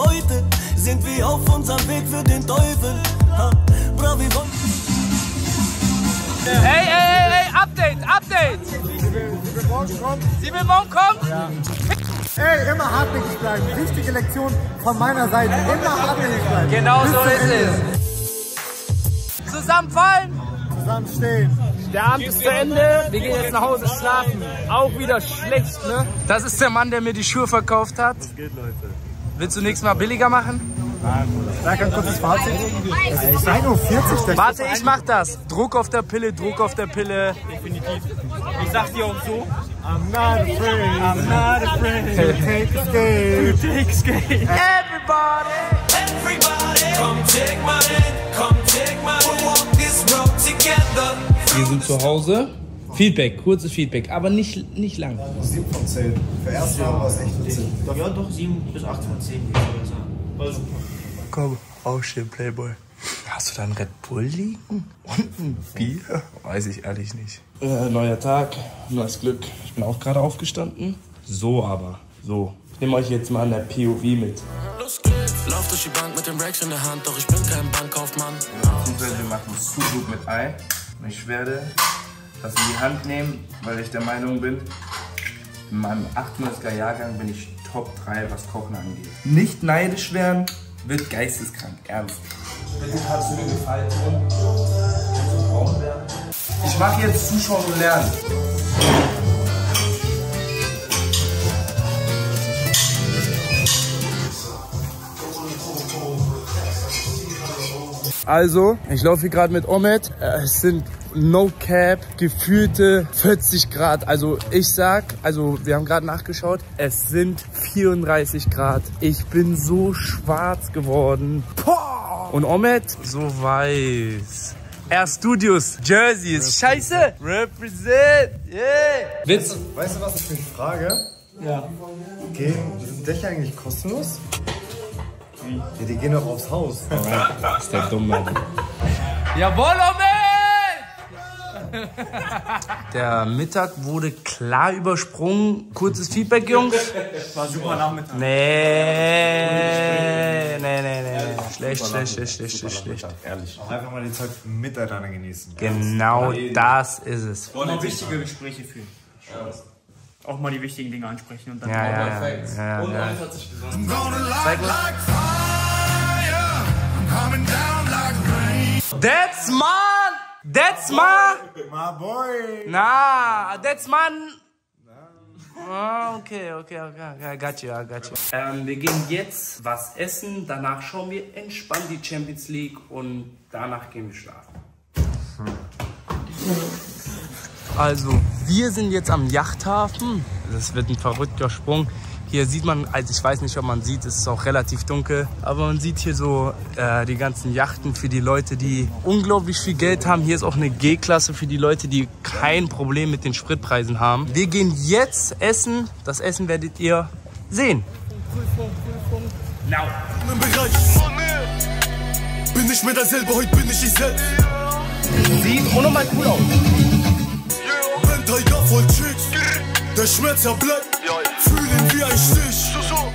Beute, sind wir auf unserem Weg für den Teufel. Ha, bravi, Ey, Update! Sie will morgen kommen? Ja. Ey, immer hartnäckig bleiben. Wichtige Lektion von meiner Seite. Immer hartnäckig bleiben. Genau so ist es. Zusammenfallen. Zusammenstehen. Der Abend ist zu Ende. Wir gehen jetzt nach Hause schlafen. Auch wieder schlecht, ne? Das ist der Mann, der mir die Schuhe verkauft hat. Was geht, Leute? Willst du nächstes Mal billiger machen? Nein, Bruder. Sag ein kurzes Fazit. Ich sei nur 40. Warte, ich mach das. Druck auf der Pille, Druck auf der Pille. Definitiv. Ich sag dir auch so. I'm not afraid. I'm not afraid. To take escape. To take escape. Everybody, come take my hand, come take my hand. We'll walk this road together. Wir sind zu Hause. Feedback, kurzes Feedback, aber nicht lang. 7 von 10. Für erste Jahr war es echt 10. Ja, doch 7 bis 8 von 10, würde ich sagen. War super. Komm, aufstehen, Playboy. Hast du da einen Red Bull liegen? Und ein Bier? Weiß ich ehrlich nicht. Neuer Tag, neues Glück. Ich bin auch gerade aufgestanden. So aber, so. Ich nehme euch jetzt mal an der POV mit. Lauf durch die Bank mit dem Racks in der Hand, doch ich bin kein Bankkaufmann. Beziehungsweise wir machen Sudoku mit Ei. Und ich werde das in die Hand nehmen, weil ich der Meinung bin, in meinem 98er Jahrgang bin ich Top 3, was Kochen angeht. Nicht neidisch werden, wird geisteskrank, ernst. Bitte kannst du mir Gefallen tun? Kannst du braun werden? Ich mache jetzt Zuschauen und Lernen. Also, ich laufe hier gerade mit Omet. Es sind no cap gefühlte 40 Grad. Also ich sag, wir haben gerade nachgeschaut, es sind 34 Grad. Ich bin so schwarz geworden. Poah! Und Omet so weiß. Air Studios, Jersey ist scheiße. Represent, yeah. Witz. Weißt du, was ich mich frage? Ja. Sind Dächer eigentlich kostenlos? Wie? Ja, die gehen doch aufs Haus. Das ist der dumme. Jawohl, Omet! Der Mittag wurde klar übersprungen. Kurzes Feedback, Jungs. War super Nachmittag. Nee. Schlecht. Ehrlich. Einfach mal die Zeit miteinander genießen. Genau das ist es. Wollen wir wichtige Gespräche führen. Auch mal die wichtigen Dinge ansprechen und dann Ja. Zeig mal. That's my boy. Nah, that's man. Okay, I got you. Wir gehen jetzt was essen, danach schauen wir entspannt die Champions League und danach gehen wir schlafen. Also, wir sind jetzt am Yachthafen. Das wird ein verrückter Sprung. Hier sieht man, also ich weiß nicht, ob man sieht, es ist auch relativ dunkel, aber man sieht hier so die ganzen Yachten für die Leute, die unglaublich viel Geld haben. Hier ist auch eine G-Klasse für die Leute, die kein Problem mit den Spritpreisen haben. Wir gehen jetzt essen. Das Essen werdet ihr sehen. Now. Im Bereich bin ich mir dasselbe, heute bin ich selbst. Sieht unnormal cool aus. Wenn 3 Jahre voll Chicks, der Schmerz ja bleibt, fühlen wie ein Stich.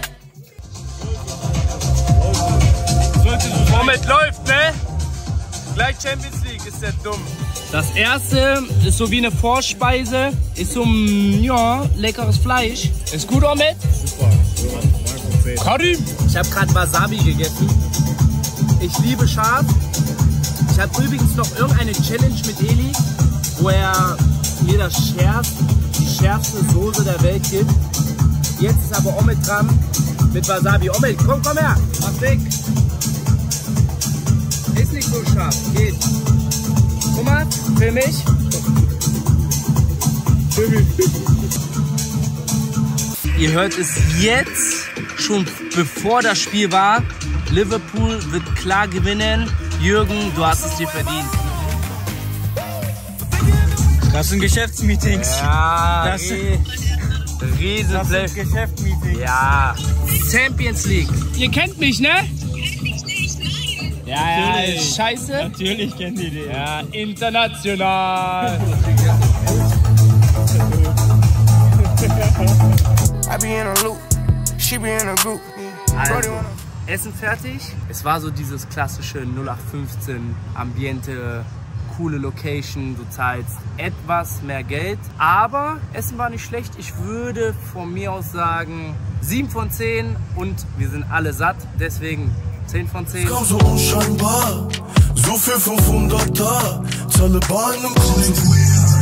Womit läuft, ne? Gleich Champions League, ist der dumm. Das erste ist so wie eine Vorspeise, ist so ein leckeres Fleisch. Ist gut, Omid? Super. Karim! Ich habe gerade Wasabi gegessen. Ich liebe scharf. Ich habe übrigens noch irgendeine Challenge mit Eli, wo er mir die schärfste Soße der Welt gibt. Jetzt ist aber Omid dran mit Wasabi. Omid, komm her, mach weg. Ist nicht so scharf, geht. Guck mal, für mich. Ihr hört es jetzt, schon bevor das Spiel war. Liverpool wird klar gewinnen. Jürgen, du hast es dir verdient. Das sind Geschäftsmeetings. Ja, das sind Geschäftsmeetings. Ja, Champions League. Ihr kennt mich, ne? Ja, scheiße. Natürlich kennen die den. Ja, international. I be in a loop, she be in a group. Essen fertig. Es war so dieses klassische 0815 Ambiente, coole Location, du zahlst etwas mehr Geld, aber Essen war nicht schlecht. Ich würde von mir aus sagen 7 von 10 und wir sind alle satt, deswegen 10 von 10. Kaum so unscheinbar, so viel 500er, zahle Bar in einem Club.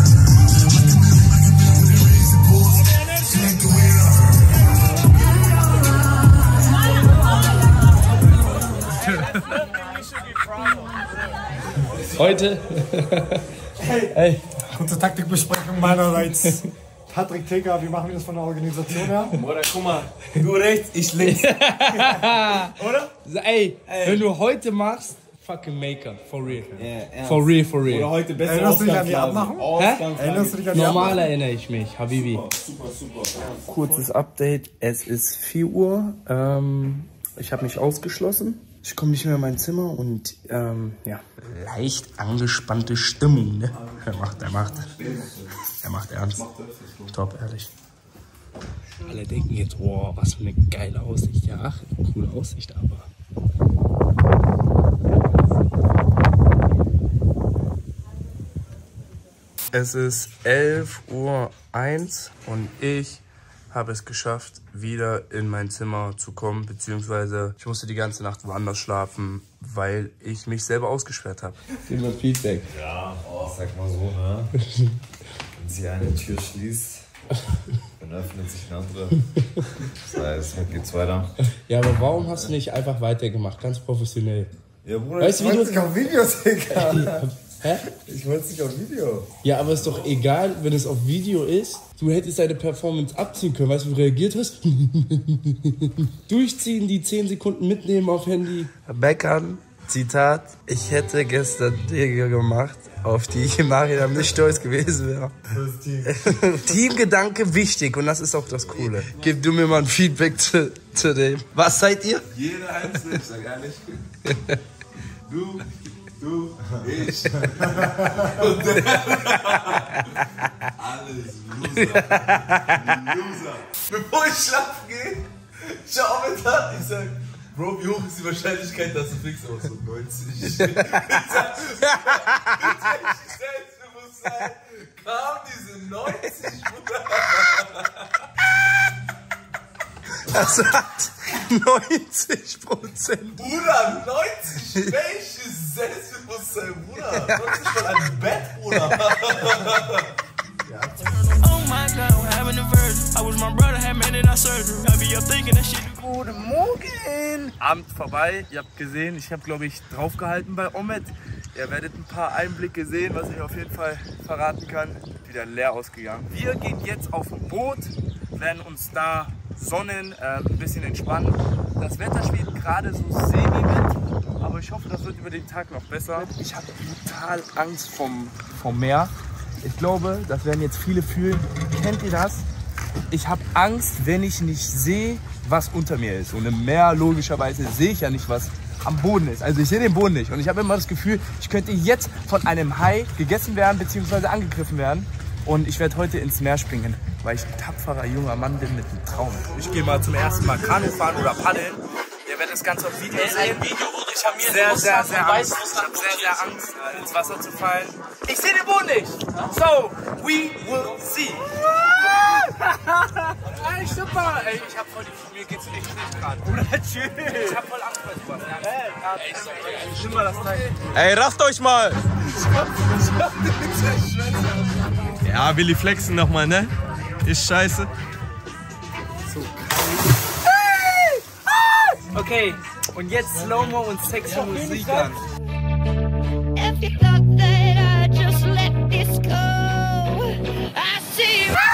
Heute? Hey, kurze Taktikbesprechung meinerseits. Patrick Teger, wie machen wir das von der Organisation her? Oder guck mal, du rechts, ich links. Oder? Ey, wenn du heute machst, fucking Maker, for real. Yeah, for real, for real. Oder heute besser. Erinnerst du dich an die Abmachung? Erinnerst du dich an die Normal Abmachung? erinnere ich mich, Habibi. Super. Kurzes Update, es ist 4 Uhr. Ich habe mich ausgeschlossen. Ich komme nicht mehr in mein Zimmer und ja, leicht angespannte Stimmung, ne? Er macht ernst. Top, ehrlich. Alle denken jetzt, wow, was für eine geile Aussicht. Ja, ach, coole Aussicht, aber. Es ist 11:01 Uhr und ich habe es geschafft, wieder in mein Zimmer zu kommen, beziehungsweise ich musste die ganze Nacht woanders schlafen, weil ich mich selber ausgesperrt habe. Gib mal Feedback. Ja, sag mal so, ne? Wenn sie eine Tür schließt, dann öffnet sich eine andere. Das heißt, heute geht's weiter. Ja, aber warum hast du nicht einfach weitergemacht, ganz professionell? Ja, Bruder, Weißt du, wie Ich du... wollte nicht auf Videos, Digga. Hä? Ich wollte es nicht auf Video. Ja, aber ist doch egal, wenn es auf Video ist. Du hättest deine Performance abziehen können. Weißt du, wie du reagiert hast? Durchziehen, die 10 Sekunden mitnehmen auf Handy. Beckern, Zitat. Ich hätte gestern Dinge gemacht, auf die ich im Nachhinein nicht stolz gewesen wäre. Teamgedanke wichtig und das ist auch das Coole. Gib du mir mal ein Feedback zu dem. Was seid ihr? Jeder Einzelne, ich sag ehrlich. Du, ich. Und alles Loser. Bevor ich schlafen gehe, schau mir da, ich sag, Bro, wie hoch ist die Wahrscheinlichkeit, dass du fix aus? So 90. Mit Selbstbewusstsein kam diese 90, Bruder. Das hat 90%. Bruder, 90? Welches Selbstbewusstsein, Bruder? 90 von einem Bett, Bruder. Oh my God, I'm having a version. I wish my brother had made it out surgery. I be up thinking that shit. Guten Morgen! Abend vorbei. Ihr habt gesehen, ich habe, glaube ich, draufgehalten bei Omet. Ihr werdet ein paar Einblicke sehen, was ich auf jeden Fall verraten kann. Wieder leer ausgegangen. Wir gehen jetzt auf ein Boot, werden uns da sonnen, ein bisschen entspannen. Das Wetter spielt gerade so semi mit, aber ich hoffe, das wird über den Tag noch besser. Ich habe total Angst vom Meer. Ich glaube, das werden jetzt viele fühlen. Kennt ihr das? Ich habe Angst, wenn ich nicht sehe, was unter mir ist. Und im Meer, logischerweise, sehe ich ja nicht, was am Boden ist. Also ich sehe den Boden nicht. Und ich habe immer das Gefühl, ich könnte jetzt von einem Hai gegessen werden bzw. angegriffen werden. Und ich werde heute ins Meer springen, weil ich ein tapferer junger Mann bin mit einem Traum. Ich gehe mal zum ersten Mal Kanu fahren oder paddeln. Ihr werdet das Ganze auf Video sehen. Ich habe sehr Angst. Ich habe sehr Angst, ins Wasser zu fallen. Ich sehe den Boden nicht. So, we will see. Ey, super. Ey, ich hab voll die... Mir geht's echt schlecht gerade. Ich hab voll Angst bei sowas. Ey, schlimm mal das Teil. Ey, rafft euch mal! Ja, Willi flexen nochmal, ne? Ist scheiße. Okay, und jetzt Slow-Mo und sexy Musik an. If you thought that I just let this go, I see you.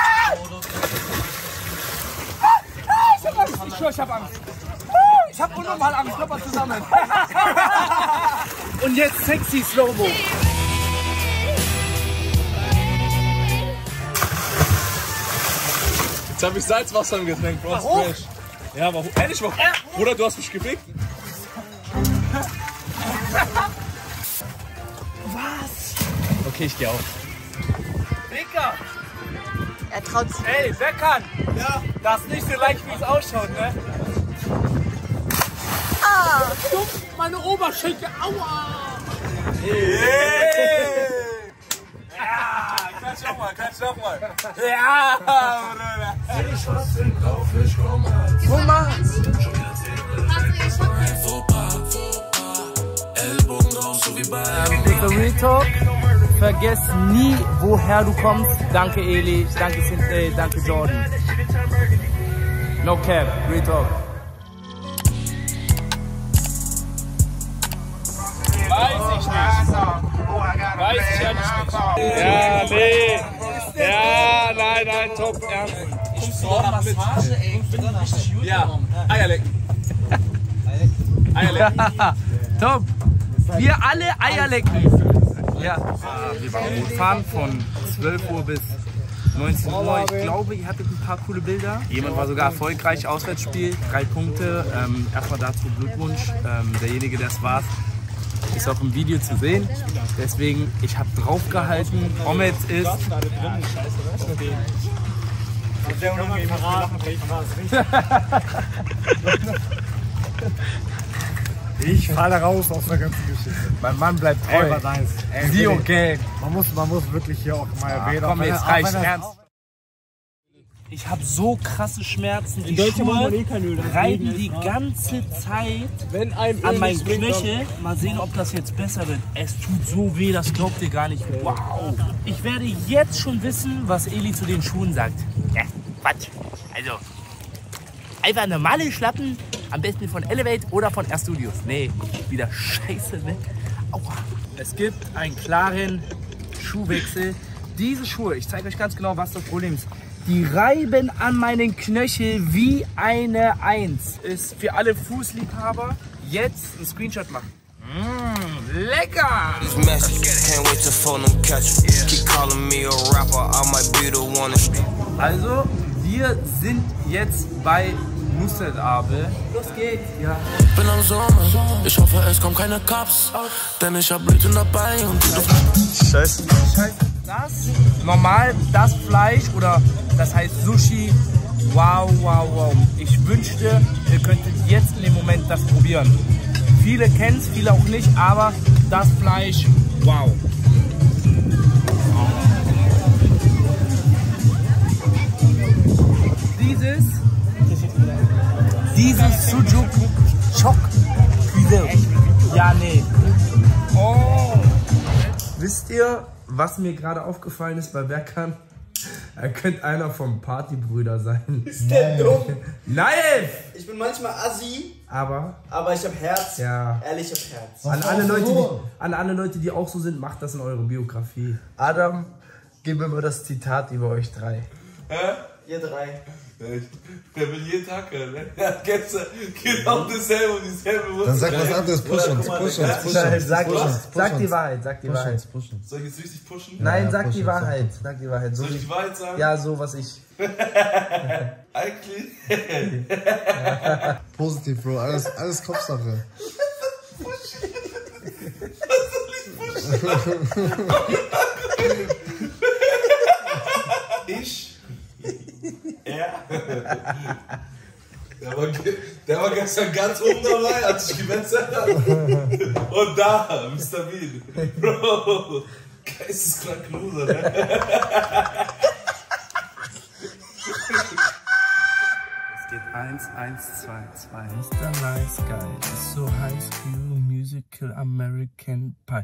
Ich hab Angst, ich schwör, ich hab Angst. Ich hab unnormal Angst, Körper zusammen. Und jetzt sexy Slow-Mo. Jetzt hab ich Salzwasser im Getränk, Bro. Warum? Ja, warum? Ehrlich, warum? Bruder, du hast mich gefickt. Was? Okay, ich geh auf. Dicker! Er traut sich. Ey, wer kann? Ja. Das ist nicht so leicht, wie es ausschaut, ne? Oberschenkel, aua! Ja, klatsch nochmal. Ja, Bruder. Guck mal. Big Real Talk. Vergiss nie, woher du kommst. Danke Eli, danke Jordan. No cap, Real Talk. Weiß ich ja nicht. Ja, nee. Ja, nein, top, ernst. Ich brauche Massage, ey. Ja, Eierlecken. Top. Wir alle Eierlecken. Ja. Wir waren Bootfahren von 12 Uhr bis 19 Uhr. Ich glaube, ihr hattet ein paar coole Bilder. Jemand war sogar erfolgreich, Auswärtsspiel, 3 Punkte. Erstmal dazu Glückwunsch. Derjenige, der es war, ist auch im Video zu sehen. Deswegen, ich habe drauf gehalten. Omid ist... Ich falle raus aus der ganzen Geschichte. Mein Mann bleibt treu. Ey, war nice. Sie okay. Man muss wirklich hier auch mal erwähnen. Komm, jetzt reicht ernst. Ich habe so krasse Schmerzen. Die Schuhe reiben die ganze Zeit an meinen Knöchel. Mal sehen, ob das jetzt besser wird. Es tut so weh, das glaubt ihr gar nicht. Wow. Ich werde jetzt schon wissen, was Eli zu den Schuhen sagt. Ja, Quatsch. Also, einfach normale Schlappen, am besten von Elevate oder von Air Studios. Nee, wieder scheiße, ne? Aua. Es gibt einen klaren Schuhwechsel. Diese Schuhe, ich zeige euch ganz genau, was das Problem ist. Die reiben an meinen Knöchel wie eine Eins. Ist für alle Fußliebhaber jetzt ein Screenshot machen. Lecker! Also, wir sind jetzt bei Nusret Abel. Los geht's, ja. Bin am Sommer, ich hoffe es kommen keine Cups, denn ich hab Blüten dabei und du... Scheiße. Das, normal, das Fleisch oder das heißt Sushi, wow. Ich wünschte, ihr könntet jetzt in dem Moment das probieren. Viele kennen es, viele auch nicht, aber das Fleisch, wow. Dieses Sujuk Chok Cuisine. Ja, nee. Oh. Wisst ihr, was mir gerade aufgefallen ist bei Berkan? Er könnte einer vom Partybrüder sein. Ist der dumm? Nein! Ich bin manchmal assi, aber ich hab Herz. Ja. Ehrlich, ich hab Herz. An alle Leute, die auch so sind, macht das in eure Biografie. Adam, gib mir mal das Zitat über euch drei. Hä? Ihr drei. Der will jeden Tag hören, ne? Der hat gestern genau dasselbe und dieselbe Wurzel. Dann sag was anderes, push uns. Sag die Wahrheit, Soll ich jetzt richtig pushen? Nein, Ja, sag die Wahrheit. So Soll ich die Wahrheit sagen? Ja, so was ich. Eigentlich. Positiv, Bro. Alles Kopfsache. Der war gestern ganz oben dabei, als ich gewechselt habe. Und da, Mr. Bean. Bro, geisteskrank Loser, ne? Es geht 1, 1, 2, 2. Mr. Nice Guy ist so High School Musical American Pie.